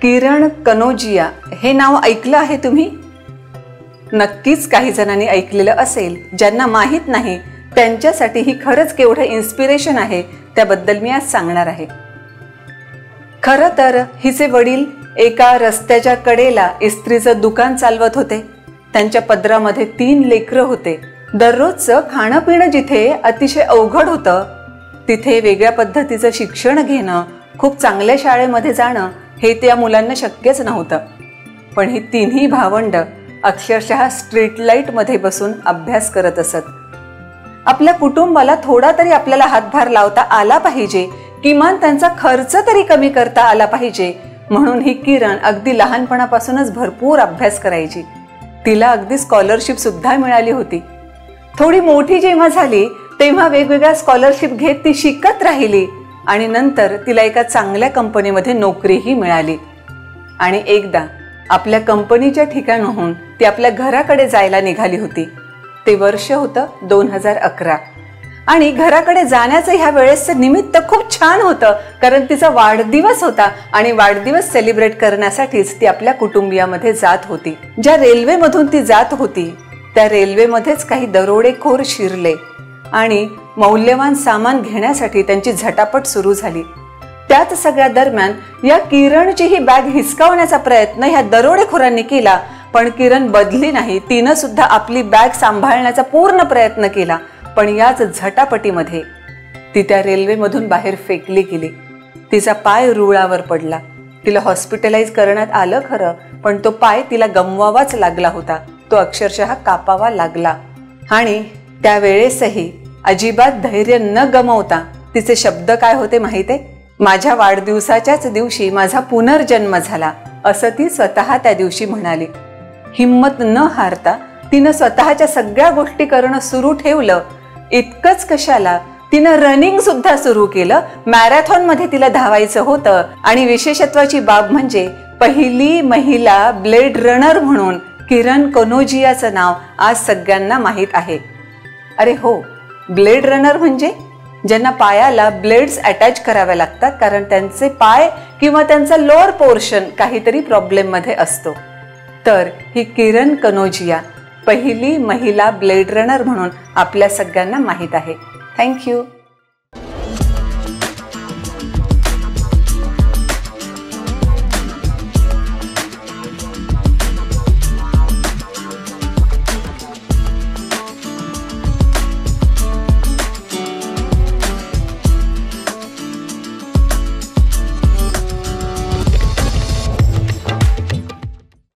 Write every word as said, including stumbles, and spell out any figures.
किरण कनोजिया हे नाव ऐकलं आहे तुम्ही? नक्कीच काही जणांनी ऐकलेलं असेल. ज्यांना माहीत नाही त्यांच्यासाठी ही खरंच केवढं इन्स्पिरेशन आहे त्याबद्दल मी आज सांगणार आहे. खरं तर हिचे वडील एका रस्त्याच्या कडेला इस्त्रीचं दुकान चालवत होते. त्यांच्या पदरामध्ये तीन लेकरं होते. दररोजचं खाणं पिणं जिथे अतिशय अवघड होतं, तिथे वेगळ्या पद्धतीचं शिक्षण घेणं, खूप चांगल्या शाळेमध्ये जाणं हे त्या मुलांना शक्यच नव्हतं. पण ही तिन्ही भावंड अक्षरशः स्ट्रीट लाईट मध्ये बसून अभ्यास करत असत. आपल्या कुटुंबाला थोडा तरी आपल्याला हातभार लावता आला पाहिजे, किमान त्यांचा खर्च तरी कमी करता आला पाहिजे, म्हणून ही किरण अगदी लहानपणापासूनच भरपूर अभ्यास करायची. तिला अगदी स्कॉलरशिप सुद्धा मिळाली होती. थोडी मोठी जेव्हा झाली तेव्हा वेगवेगळ्या स्कॉलरशिप घेत ती शिकत राहिली आणि नंतर तिला एका चांगल्या कंपनीमध्ये नोकरीही मिळाली. आणि एकदा आपल्या कंपनीच्या ठिकाणाहून ती आपल्या घराकडे जायला निघाली होती. ते वर्ष होतं दोन हजार अकरा आणि घराकडे जाण्याचं ह्या वेळेसचं निमित्त खूप छान होतं, कारण तिचा वाढदिवस होता आणि वाढदिवस सेलिब्रेट करण्यासाठीच ती आपल्या कुटुंबियामध्ये जात होती. ज्या रेल्वेमधून ती जात होती त्या रेल्वेमध्येच काही दरोडेखोर शिरले आणि मौल्यवान सामान घेण्यासाठी त्यांची झटापट सुरू झाली. त्याच सगळ्या दरम्यान या किरणची ही बॅग हिसकावण्याचा प्रयत्न ह्या दरोडेखोरांनी केला, पण किरण बदली नाही. तिनं सुद्धा आपली बॅग सांभाळण्याचा पूर्ण प्रयत्न केला, पण याच झटापटीमध्ये ती त्या रेल्वेमधून बाहेर फेकली गेली. तिचा पाय रुळावर पडला. तिला हॉस्पिटलाइज करण्यात आलं खरं, पण तो पाय तिला गमवावाच लागला होता. तो अक्षरशः कापावा लागला. आणि त्यावेळेसही अजिबात धैर्य न गमवता तिचे शब्द काय होते माहिती आहे? माझ्या वाढदिवसाच्याच दिवशी माझा पुनर्जन्म झाला, असं ती स्वतः त्या दिवशी म्हणाली. हिम्मत न हारता तिनं स्वतःच्या सगळ्या गोष्टी करणं सुरू ठेवलं. इतकंच कशाला, तिनं रनिंग सुद्धा सुरू केलं. मॅरेथॉन मध्ये तिला धावायचं होतं आणि विशेषत्वाची बाब म्हणजे पहिली महिला ब्लेड रनर म्हणून किरण कनोजियाचं नाव आज सगळ्यांना माहीत आहे. अरे हो, ब्लेड रनर म्हणजे ज्यांना पायाला ब्लेड्स अटॅच कराव्या लागतात, कारण त्यांचे पाय किंवा त्यांचा लोअर पोर्शन काहीतरी प्रॉब्लेम मध्ये असतो. तर ही किरण कनोजिया पहिली महिला ब्लेड रनर म्हणून आपल्या सगळ्यांना माहीत आहे. थँक्यू.